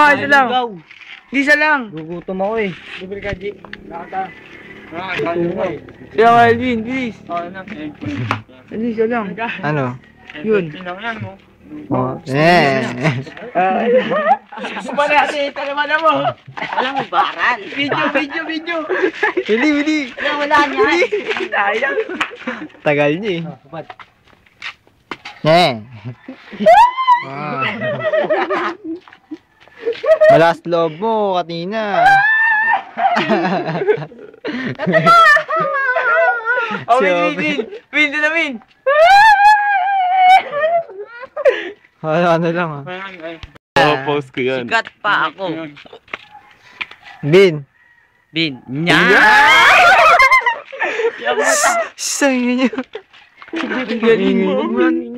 Isa lang. Isa lang. Gugutom ako eh. Bibili ka, G. Nakata. Kaya Alvin, please. Isa lang. Ano? Yun. Oh, eh. Suba natin, talaman mo. Walang baral. Video. Bili. Wala niya. Sayang. Tagal niya eh. Eh. Ah. Malas loob mo, Katina. Oh, win na win. Ano lang ah. Post ko yan. Sikat pa ako. Bin. Bin. Nya! Sayang niya. Galing mo.